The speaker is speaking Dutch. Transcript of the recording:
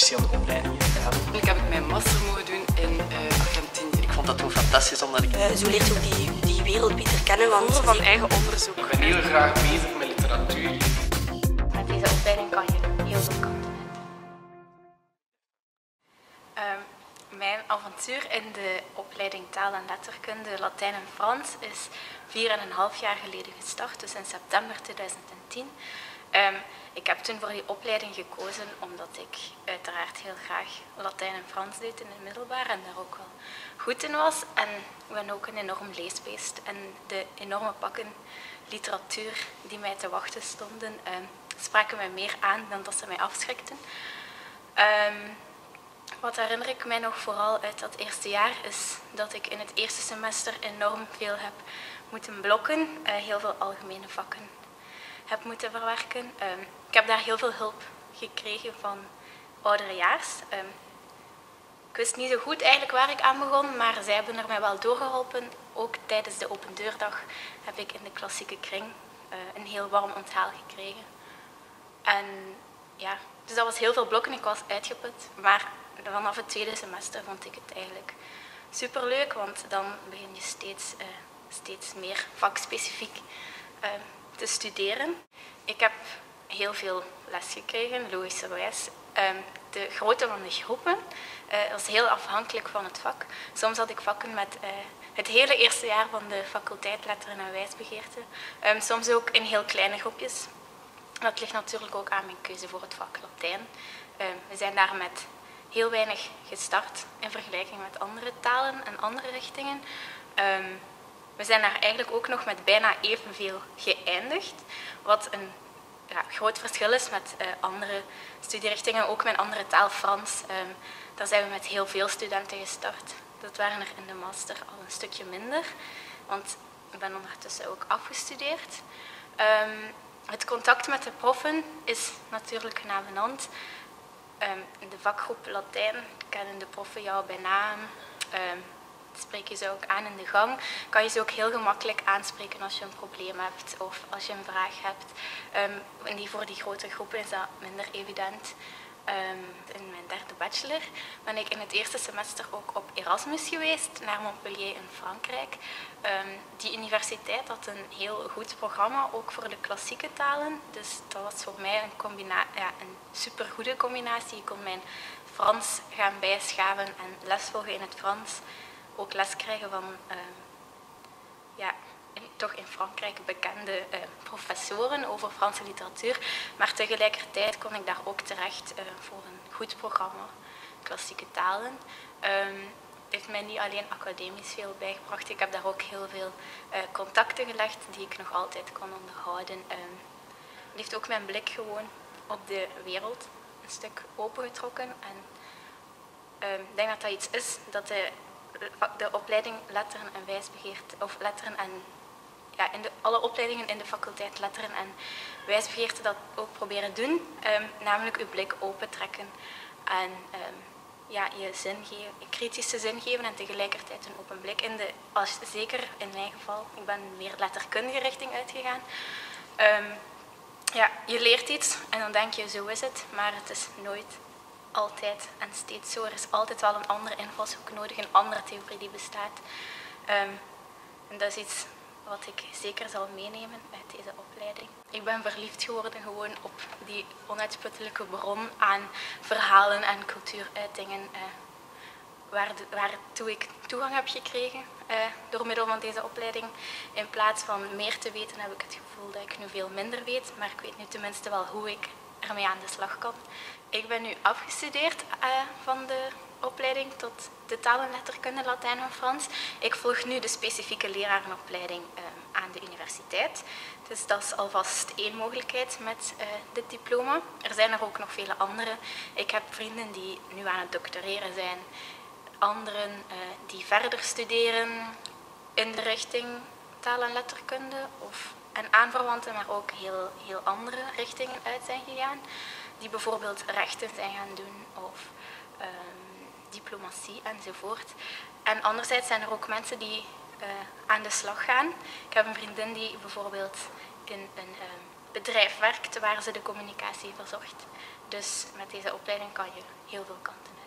verschillende opleidingen gedaan. Ik heb mijn master mogen doen in Argentinië. Ik vond dat toen fantastisch, omdat ik... Zo leert je ook die wereld beter kennen. Want van eigen onderzoek. Ik ben heel graag bezig met literatuur. Met deze opleiding kan je heel veel kanten uit. Mijn avontuur in de opleiding Taal en Letterkunde Latijn en Frans is 4,5 jaar geleden gestart, dus in september 2010. Ik heb toen voor die opleiding gekozen omdat ik uiteraard heel graag Latijn en Frans deed in het middelbaar en daar ook wel goed in was. En ik ben ook een enorm leesbeest en de enorme pakken literatuur die mij te wachten stonden spraken mij meer aan dan dat ze mij afschrikten. Wat herinner ik mij nog vooral uit dat eerste jaar is dat ik in het eerste semester enorm veel heb moeten blokken, heel veel algemene vakken heb moeten verwerken. Ik heb daar heel veel hulp gekregen van ouderejaars. Ik wist niet zo goed eigenlijk waar ik aan begon, maar zij hebben er mij wel doorgeholpen. Ook tijdens de open deurdag heb ik in de klassieke kring een heel warm onthaal gekregen. En ja, dus dat was heel veel blokken, ik was uitgeput. Maar vanaf het tweede semester vond ik het eigenlijk superleuk, want dan begin je steeds meer vakspecifiek te studeren. Ik heb heel veel les gekregen, logischerwijs. De grootte van de groepen was heel afhankelijk van het vak. Soms had ik vakken met het hele eerste jaar van de faculteit Letteren en Wijsbegeerte. Soms ook in heel kleine groepjes. Dat ligt natuurlijk ook aan mijn keuze voor het vak Latijn. We zijn daar met heel weinig gestart in vergelijking met andere talen en andere richtingen. We zijn daar eigenlijk ook nog met bijna evenveel geëindigd, wat een groot verschil is met andere studierichtingen, ook mijn andere taal Frans. Daar zijn we met heel veel studenten gestart. Dat waren er in de master al een stukje minder, want ik ben ondertussen ook afgestudeerd. Het contact met de proffen is natuurlijk navenant. In de vakgroep Latijn kennen de proffen jou bij naam. Spreek je ze ook aan in de gang, kan je ze ook heel gemakkelijk aanspreken als je een probleem hebt of als je een vraag hebt. Voor die grote groepen is dat minder evident. In mijn derde bachelor ben ik in het eerste semester ook op Erasmus geweest, naar Montpellier in Frankrijk. Die universiteit had een heel goed programma, ook voor de klassieke talen. Dus dat was voor mij een supergoede combinatie. Ik kon mijn Frans gaan bijschaven en les volgen in het Frans. Ook les krijgen van toch in Frankrijk bekende professoren over Franse literatuur. Maar tegelijkertijd kon ik daar ook terecht voor een goed programma, klassieke talen. Heeft mij niet alleen academisch veel bijgebracht. Ik heb daar ook heel veel contacten gelegd die ik nog altijd kon onderhouden. Het heeft ook mijn blik gewoon op de wereld een stuk opengetrokken. En ik denk dat dat iets is dat de opleiding Letteren en Wijsbegeerte, of Letteren en alle opleidingen in de faculteit Letteren en Wijsbegeerte dat ook proberen doen, namelijk uw blik opentrekken en je kritische zin geven en tegelijkertijd een open blik. Zeker in mijn geval, ik ben meer letterkundige richting uitgegaan. Je leert iets en dan denk je zo is het, maar het is nooit altijd en steeds zo. Er is altijd wel een andere invalshoek nodig, een andere theorie die bestaat. En dat is iets wat ik zeker zal meenemen uit deze opleiding. Ik ben verliefd geworden gewoon op die onuitputtelijke bron aan verhalen en cultuuruitingen waartoe ik toegang heb gekregen door middel van deze opleiding. In plaats van meer te weten heb ik het gevoel dat ik nu veel minder weet, maar ik weet nu tenminste wel hoe ik ermee aan de slag kan. Ik ben nu afgestudeerd van de opleiding tot de taal en letterkunde Latijn en Frans. Ik volg nu de specifieke lerarenopleiding aan de universiteit. Dus dat is alvast één mogelijkheid met dit diploma. Er zijn er ook nog vele andere. Ik heb vrienden die nu aan het doctoreren zijn. Anderen die verder studeren in de richting taal en letterkunde en aanverwanten, maar ook heel andere richtingen uit zijn gegaan. Die bijvoorbeeld rechten zijn gaan doen of diplomatie enzovoort. En anderzijds zijn er ook mensen die aan de slag gaan. Ik heb een vriendin die bijvoorbeeld in een bedrijf werkt waar ze de communicatie verzocht. Dus met deze opleiding kan je heel veel kanten